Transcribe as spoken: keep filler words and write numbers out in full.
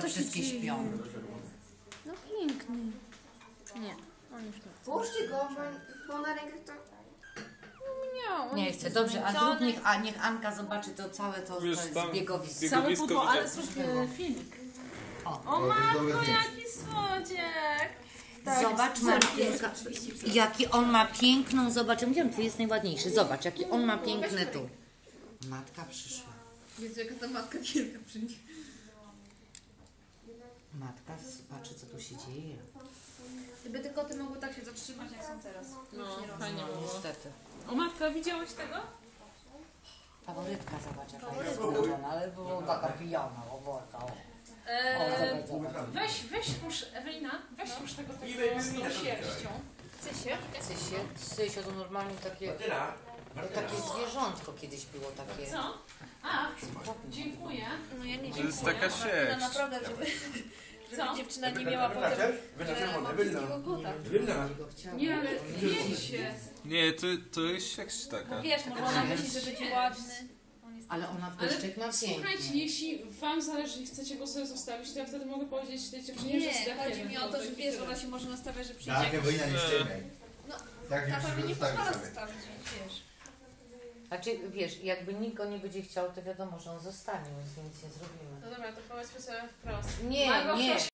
że wszystkie śpią. No piękny. Nie, on już nie. Połóżcie go, bo, bo na rękach to... Nie, on Nie chcę, dobrze, a zrób niech, a niech Anka zobaczy to całe to, to Wiesz, jest tam zbiegowisko. Całe Zbiegowisko pudło, ale widziałem. zrób filmik. O, O matko, jaki słodziek! zobacz Martinka, jaki on ma piękną, zobacz, ja mówiłam, twój jest najładniejszy, zobacz, jaki on ma piękne tu. Matka przyszła. Wiecie, jaka ta matka wielka przy nich. Matka patrzy, co tu się dzieje. Gdyby te koty mogły tak się zatrzymać, jak są teraz. No, nie robią. fajnie No, było. niestety. O matka, widziałeś tego? Faworytka, zobacz, jaka jest urodzona, ale była taka pijana, o worka, o. Eee, O, zobacz, zobacz. weź, weź już, Ewelina, weź już tego takiego z tą sierścią. Chce się? Cysie, Cysio to normalnie takie, takie zwierzątko kiedyś było takie. Co? A, dziękuję. No ja nie To jest dziękuję. taka No sierść. naprawdę, żeby, Co? żeby dziewczyna nie miała potem, że ma brzydkiego kota. Nie, ale jedź się. Nie, to, to jest sierść taka. Wiesz, może ona myśli, że będzie ładny. Ale ona w Ale deszczyk ma słuchajcie, pięknie. jeśli wam zależy i chcecie go sobie zostawić, to ja wtedy mogę powiedzieć tej dziewczynie, że Nie, zdechniemy. chodzi mi o to, że wiesz, ona się może nastawiać, że przyjdzie Tak, jakiś... Ewelina, nie ściemniaj. No, Tak, nie ta pani nie musimy pozwala zostawić sobie. zostawić, wiesz. Znaczy, wiesz, jakby nikt go nie będzie chciał, to wiadomo, że on zostanie, więc nic nie zrobimy. No dobra, to powiedzmy sobie wprost. Nie, Ma go nie. ktoś